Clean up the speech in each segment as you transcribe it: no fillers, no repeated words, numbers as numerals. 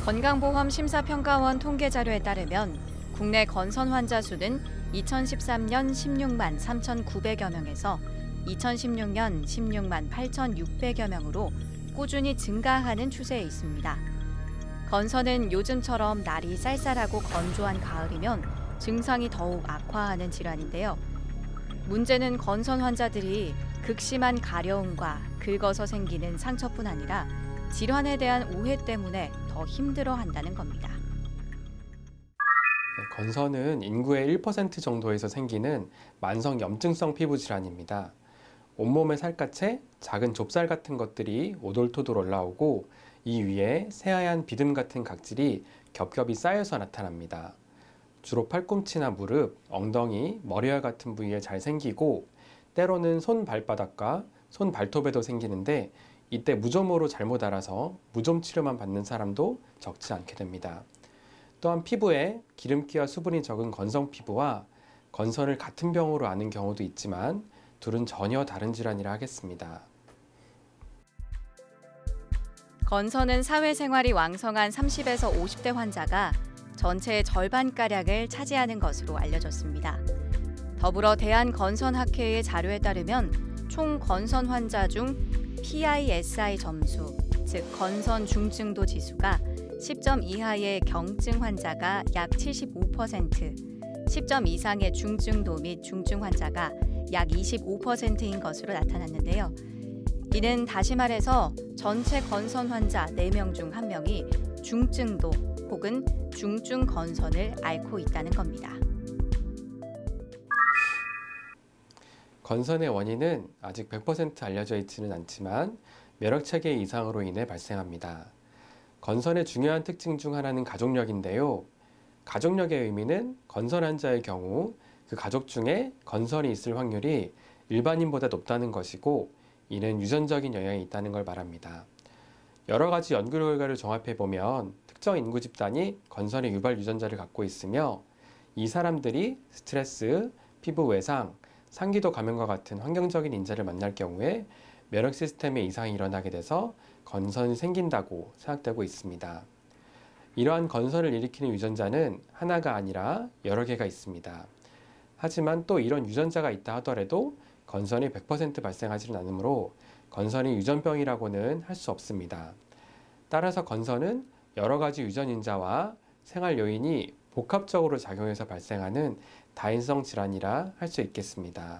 건강보험심사평가원 통계 자료에 따르면 국내 건선 환자 수는 2013년 16만 3,900여 명에서 2016년 16만 8,600여 명으로 꾸준히 증가하는 추세에 있습니다. 건선은 요즘처럼 날이 쌀쌀하고 건조한 가을이면 증상이 더욱 악화하는 질환인데요. 문제는 건선 환자들이 극심한 가려움과 긁어서 생기는 상처뿐 아니라 질환에 대한 오해 때문에 더 힘들어한다는 겁니다. 건선은 인구의 1% 정도에서 생기는 만성 염증성 피부 질환입니다. 온몸에 살갗에 작은 좁쌀 같은 것들이 오돌토돌 올라오고 이 위에 새하얀 비듬 같은 각질이 겹겹이 쌓여서 나타납니다. 주로 팔꿈치나 무릎, 엉덩이, 머리알 같은 부위에 잘 생기고 때로는 손 발바닥과 손 발톱에도 생기는데 이때 무좀으로 잘못 알아서 무좀 치료만 받는 사람도 적지 않게 됩니다. 또한 피부에 기름기와 수분이 적은 건성 피부와 건선을 같은 병으로 아는 경우도 있지만 둘은 전혀 다른 질환이라 하겠습니다. 건선은 사회생활이 왕성한 30에서 50대 환자가 전체의 절반가량을 차지하는 것으로 알려졌습니다. 더불어 대한건선학회의 자료에 따르면 총 건선 환자 중 PISI 점수, 즉 건선 중증도 지수가 10점 이하의 경증 환자가 약 75%, 10점 이상의 중증도 및 중증 환자가 약 25%인 것으로 나타났는데요. 이는 다시 말해서 전체 건선 환자 4명 중 1명이 중증도 혹은 중증 건선을 앓고 있다는 겁니다. 건선의 원인은 아직 100% 알려져 있지는 않지만 면역체계 이상으로 인해 발생합니다. 건선의 중요한 특징 중 하나는 가족력인데요. 가족력의 의미는 건선 환자의 경우 그 가족 중에 건선이 있을 확률이 일반인보다 높다는 것이고 이는 유전적인 영향이 있다는 걸 말합니다. 여러 가지 연구 결과를 종합해보면 특정 인구 집단이 건선의 유발 유전자를 갖고 있으며 이 사람들이 스트레스, 피부 외상, 상기도 감염과 같은 환경적인 인자를 만날 경우에 면역 시스템에 이상이 일어나게 돼서 건선이 생긴다고 생각되고 있습니다. 이러한 건선을 일으키는 유전자는 하나가 아니라 여러 개가 있습니다. 하지만 또 이런 유전자가 있다 하더라도 건선이 100% 발생하지는 않으므로 건선이 유전병이라고는 할 수 없습니다. 따라서 건선은 여러 가지 유전인자와 생활 요인이 복합적으로 작용해서 발생하는 다인성 질환이라 할 수 있겠습니다.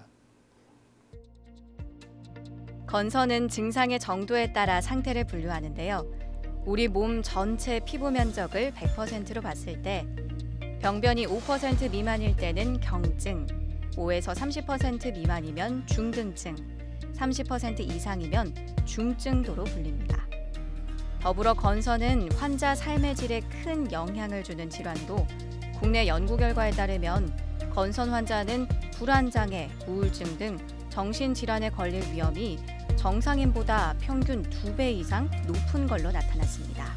건선은 증상의 정도에 따라 상태를 분류하는데요. 우리 몸 전체 피부 면적을 100%로 봤을 때 병변이 5% 미만일 때는 경증, 5에서 30% 미만이면 중등증, 30% 이상이면 중증도로 불립니다. 더불어 건선은 환자 삶의 질에 큰 영향을 주는 질환으로 국내 연구 결과에 따르면 건선 환자는 불안장애, 우울증 등 정신질환에 걸릴 위험이 정상인보다 평균 2배 이상 높은 걸로 나타났습니다.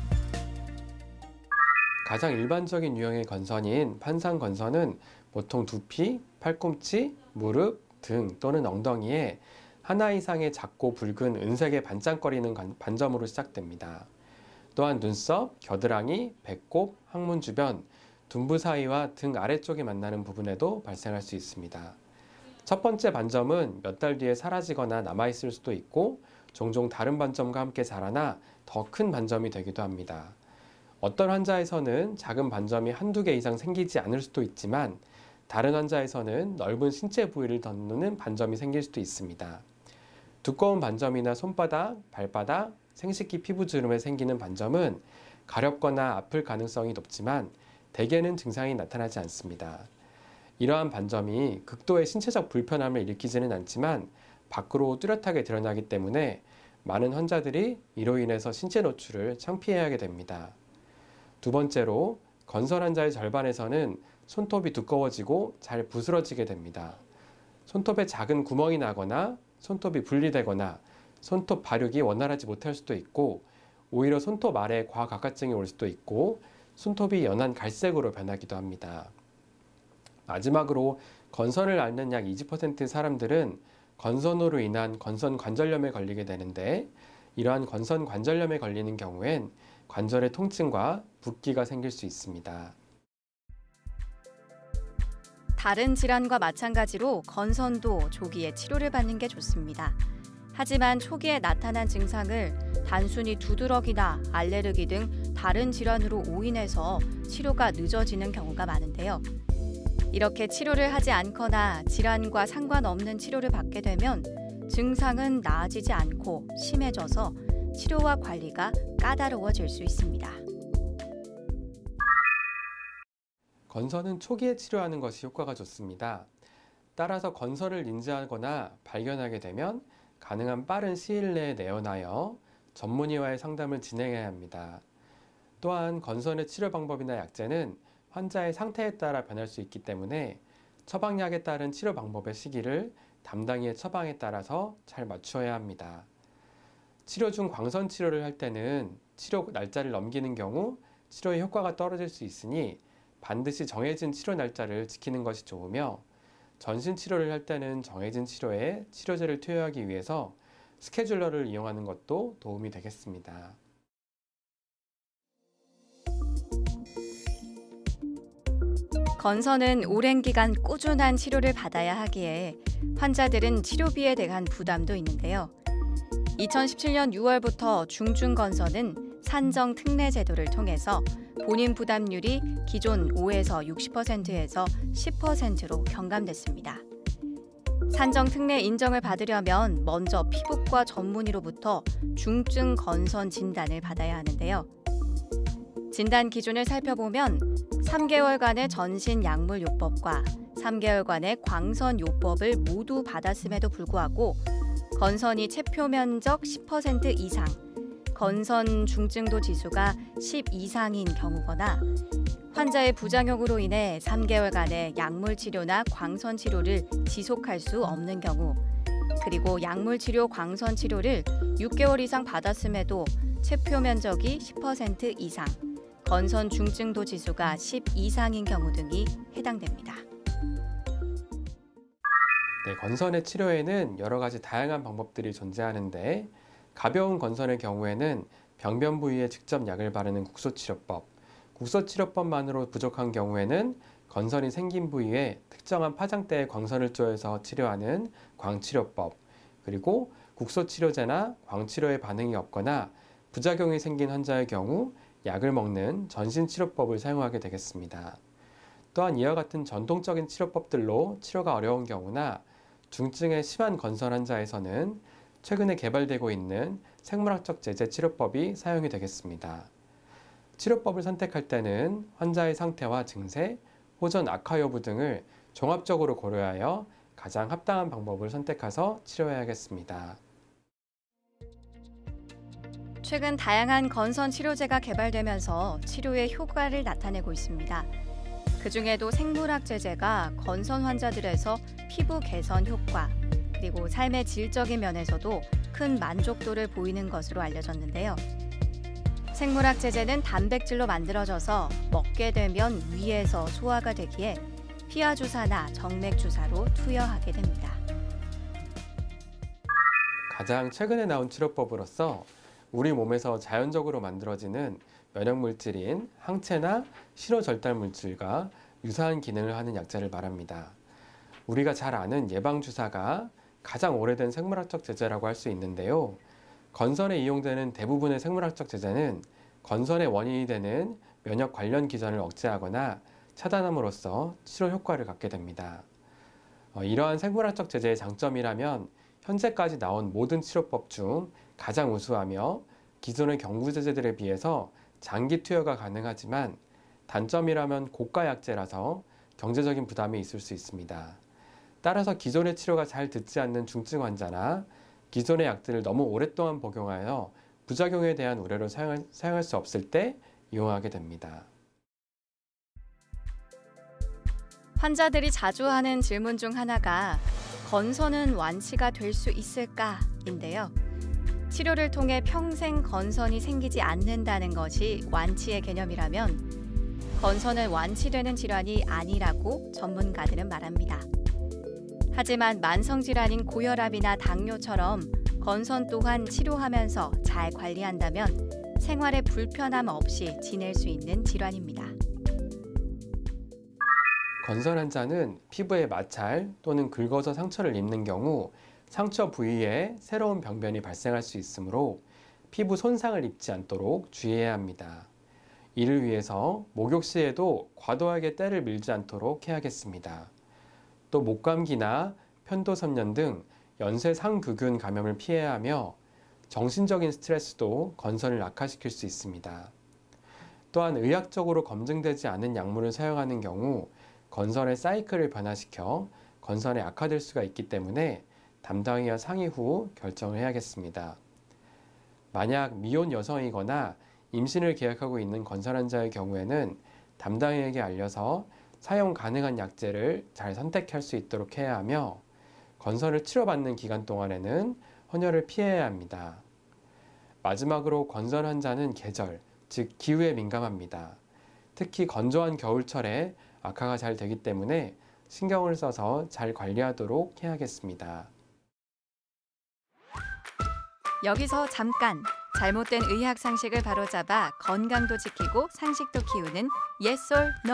가장 일반적인 유형의 건선인 판상건선은 보통 두피, 팔꿈치, 무릎, 등 또는 엉덩이에 하나 이상의 작고 붉은 은색의 반짝거리는 반점으로 시작됩니다. 또한 눈썹, 겨드랑이, 배꼽, 항문 주변, 둔부 사이와 등 아래쪽에 만나는 부분에도 발생할 수 있습니다. 첫 번째 반점은 몇 달 뒤에 사라지거나 남아있을 수도 있고 종종 다른 반점과 함께 자라나 더 큰 반점이 되기도 합니다. 어떤 환자에서는 작은 반점이 한두 개 이상 생기지 않을 수도 있지만 다른 환자에서는 넓은 신체 부위를 덮는 반점이 생길 수도 있습니다. 두꺼운 반점이나 손바닥, 발바닥, 생식기 피부주름에 생기는 반점은 가렵거나 아플 가능성이 높지만 대개는 증상이 나타나지 않습니다. 이러한 반점이 극도의 신체적 불편함을 일으키지는 않지만 밖으로 뚜렷하게 드러나기 때문에 많은 환자들이 이로 인해서 신체 노출을 창피해야 하게 됩니다. 두 번째로 건선 환자의 절반에서는 손톱이 두꺼워지고 잘 부스러지게 됩니다. 손톱에 작은 구멍이 나거나 손톱이 분리되거나 손톱 발육이 원활하지 못할 수도 있고 오히려 손톱 아래에 과각화증이 올 수도 있고 손톱이 연한 갈색으로 변하기도 합니다. 마지막으로 건선을 앓는 약 20%의 사람들은 건선으로 인한 건선 관절염에 걸리게 되는데 이러한 건선 관절염에 걸리는 경우엔 관절의 통증과 붓기가 생길 수 있습니다. 다른 질환과 마찬가지로 건선도 조기에 치료를 받는 게 좋습니다. 하지만 초기에 나타난 증상을 단순히 두드러기나 알레르기 등 다른 질환으로 오인해서 치료가 늦어지는 경우가 많은데요. 이렇게 치료를 하지 않거나 질환과 상관없는 치료를 받게 되면 증상은 나아지지 않고 심해져서 치료와 관리가 까다로워질 수 있습니다. 건선은 초기에 치료하는 것이 효과가 좋습니다. 따라서 건선을 인지하거나 발견하게 되면 가능한 빠른 시일 내에 내원하여 전문의와의 상담을 진행해야 합니다. 또한 건선의 치료 방법이나 약제는 환자의 상태에 따라 변할 수 있기 때문에 처방약에 따른 치료 방법의 시기를 담당의의 처방에 따라서 잘 맞추어야 합니다. 치료 중 광선 치료를 할 때는 치료 날짜를 넘기는 경우 치료의 효과가 떨어질 수 있으니 반드시 정해진 치료 날짜를 지키는 것이 좋으며, 전신 치료를 할 때는 정해진 치료에 치료제를 투여하기 위해서 스케줄러를 이용하는 것도 도움이 되겠습니다. 건선은 오랜 기간 꾸준한 치료를 받아야 하기에 환자들은 치료비에 대한 부담도 있는데요. 2017년 6월부터 중증건선은 산정 특례 제도를 통해서 본인 부담률이 기존 5에서 60%에서 10%로 경감됐습니다. 산정 특례 인정을 받으려면 먼저 피부과 전문의로부터 중증 건선 진단을 받아야 하는데요. 진단 기준을 살펴보면 3개월간의 전신 약물 요법과 3개월간의 광선 요법을 모두 받았음에도 불구하고 건선이 체표 면적 10% 이상, 건선 중증도 지수가 10 이상인 경우거나 환자의 부작용으로 인해 3개월간의 약물 치료나 광선 치료를 지속할 수 없는 경우, 그리고 약물 치료, 광선 치료를 6개월 이상 받았음에도 체표 면적이 10% 이상, 건선 중증도 지수가 10 이상인 경우 등이 해당됩니다. 네, 건선의 치료에는 여러 가지 다양한 방법들이 존재하는데, 가벼운 건선의 경우에는 병변 부위에 직접 약을 바르는 국소치료법, 국소치료법만으로 부족한 경우에는 건선이 생긴 부위에 특정한 파장대에 광선을 쪼여서 치료하는 광치료법, 그리고 국소치료제나 광치료에 반응이 없거나 부작용이 생긴 환자의 경우 약을 먹는 전신치료법을 사용하게 되겠습니다. 또한 이와 같은 전통적인 치료법들로 치료가 어려운 경우나 중증의 심한 건선 환자에서는 최근에 개발되고 있는 생물학적 제재 치료법이 사용이 되겠습니다. 치료법을 선택할 때는 환자의 상태와 증세, 호전 악화 여부 등을 종합적으로 고려하여 가장 합당한 방법을 선택해서 치료해야겠습니다. 최근 다양한 건선 치료제가 개발되면서 치료의 효과를 나타내고 있습니다. 그중에도 생물학 제제가 건선 환자들에서 피부 개선 효과, 그리고 삶의 질적인 면에서도 큰 만족도를 보이는 것으로 알려졌는데요. 생물학 제제는 단백질로 만들어져서 먹게 되면 위에서 소화가 되기에 피하 주사나 정맥 주사로 투여하게 됩니다. 가장 최근에 나온 치료법으로서 우리 몸에서 자연적으로 만들어지는 면역물질인 항체나 실어절단물질과 유사한 기능을 하는 약제를 말합니다. 우리가 잘 아는 예방주사가 가장 오래된 생물학적 제제라고 할 수 있는데요. 건선에 이용되는 대부분의 생물학적 제제는 건선의 원인이 되는 면역 관련 기전을 억제하거나 차단함으로써 치료 효과를 갖게 됩니다. 이러한 생물학적 제제의 장점이라면 현재까지 나온 모든 치료법 중 가장 우수하며 기존의 경구 제제들에 비해서 장기 투여가 가능하지만, 단점이라면 고가 약제라서 경제적인 부담이 있을 수 있습니다. 따라서 기존의 치료가 잘 듣지 않는 중증 환자나 기존의 약들을 너무 오랫동안 복용하여 부작용에 대한 우려로 사용할 수 없을 때 이용하게 됩니다. 환자들이 자주 하는 질문 중 하나가 건선은 완치가 될 수 있을까인데요. 치료를 통해 평생 건선이 생기지 않는다는 것이 완치의 개념이라면 건선은 완치되는 질환이 아니라고 전문가들은 말합니다. 하지만 만성질환인 고혈압이나 당뇨처럼 건선 또한 치료하면서 잘 관리한다면 생활에 불편함 없이 지낼 수 있는 질환입니다. 건선 환자는 피부에 마찰 또는 긁어서 상처를 입는 경우 상처 부위에 새로운 병변이 발생할 수 있으므로 피부 손상을 입지 않도록 주의해야 합니다. 이를 위해서 목욕 시에도 과도하게 때를 밀지 않도록 해야겠습니다. 또 목감기나 편도선련 등 연쇄 상규균 감염을 피해야 하며 정신적인 스트레스도 건선을 악화시킬 수 있습니다. 또한 의학적으로 검증되지 않은 약물을 사용하는 경우 건선의 사이클을 변화시켜 건선에 악화될 수가 있기 때문에 담당의와 상의 후 결정을 해야겠습니다. 만약 미혼 여성이거나 임신을 계획하고 있는 건선 환자의 경우에는 담당의에게 알려서 사용 가능한 약제를 잘 선택할 수 있도록 해야 하며 건선을 치료받는 기간 동안에는 헌혈을 피해야 합니다. 마지막으로 건선 환자는 계절, 즉 기후에 민감합니다. 특히 건조한 겨울철에 악화가 잘 되기 때문에 신경을 써서 잘 관리하도록 해야겠습니다. 여기서 잠깐! 잘못된 의학 상식을 바로잡아 건강도 지키고 상식도 키우는 Yes or No.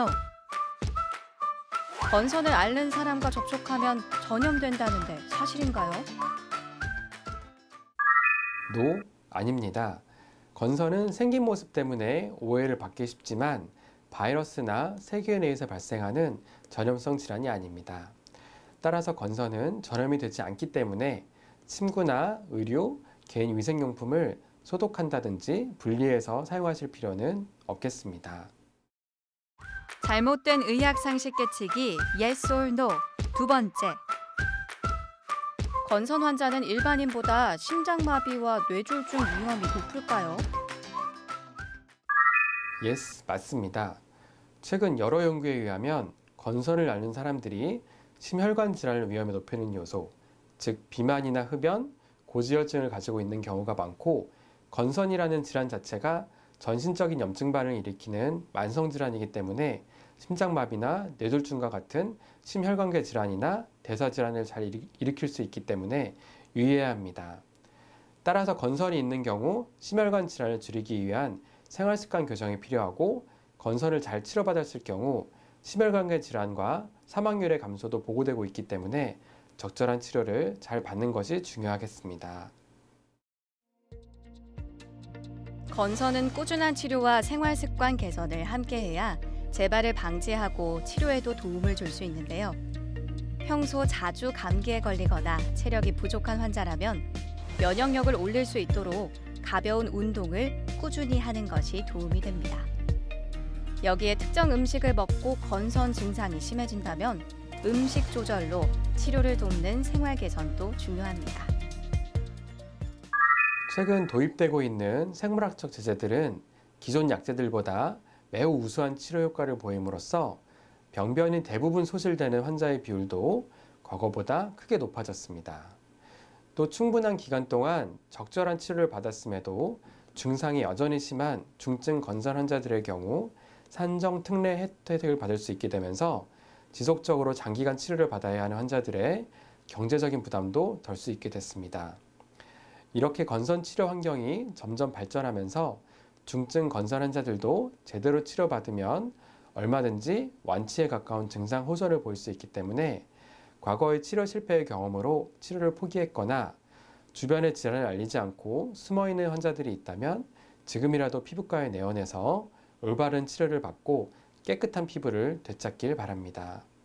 건선을 앓는 사람과 접촉하면 전염된다는데 사실인가요? No, 아닙니다. 건선은 생긴 모습 때문에 오해를 받기 쉽지만 바이러스나 세균에 의해서 발생하는 전염성 질환이 아닙니다. 따라서 건선은 전염이 되지 않기 때문에 침구나 의류, 개인 위생용품을 소독한다든지 분리해서 사용하실 필요는 없겠습니다. 잘못된 의학 상식 깨치기 Yes or No. 두 번째. 건선 환자는 일반인보다 심장마비와 뇌졸중 위험이 높을까요? Yes, 맞습니다. 최근 여러 연구에 의하면 건선을 앓는 사람들이 심혈관 질환 위험을 높이는 요소, 즉 비만이나 흡연, 고지혈증을 가지고 있는 경우가 많고 건선이라는 질환 자체가 전신적인 염증 반응을 일으키는 만성질환이기 때문에 심장마비나 뇌졸중과 같은 심혈관계 질환이나 대사질환을 잘 일으킬 수 있기 때문에 유의해야 합니다. 따라서 건선이 있는 경우 심혈관 질환을 줄이기 위한 생활습관 교정이 필요하고 건선을 잘 치료받았을 경우 심혈관계 질환과 사망률의 감소도 보고되고 있기 때문에 적절한 치료를 잘 받는 것이 중요하겠습니다. 건선은 꾸준한 치료와 생활습관 개선을 함께해야 재발을 방지하고 치료에도 도움을 줄 수 있는데요. 평소 자주 감기에 걸리거나 체력이 부족한 환자라면 면역력을 올릴 수 있도록 가벼운 운동을 꾸준히 하는 것이 도움이 됩니다. 여기에 특정 음식을 먹고 건선 증상이 심해진다면 음식 조절로 치료를 돕는 생활 개선도 중요합니다. 최근 도입되고 있는 생물학적 제재들은 기존 약제들보다 매우 우수한 치료 효과를 보임으로써 병변이 대부분 소실되는 환자의 비율도 과거보다 크게 높아졌습니다. 또 충분한 기간 동안 적절한 치료를 받았음에도 증상이 여전히 심한 중증 건선 환자들의 경우 산정 특례 혜택을 받을 수 있게 되면서 지속적으로 장기간 치료를 받아야 하는 환자들의 경제적인 부담도 덜 수 있게 됐습니다. 이렇게 건선 치료 환경이 점점 발전하면서 중증 건선 환자들도 제대로 치료받으면 얼마든지 완치에 가까운 증상 호전을 보일 수 있기 때문에 과거의 치료 실패의 경험으로 치료를 포기했거나 주변의 질환을 알리지 않고 숨어있는 환자들이 있다면 지금이라도 피부과에 내원해서 올바른 치료를 받고 깨끗한 피부를 되찾길 바랍니다.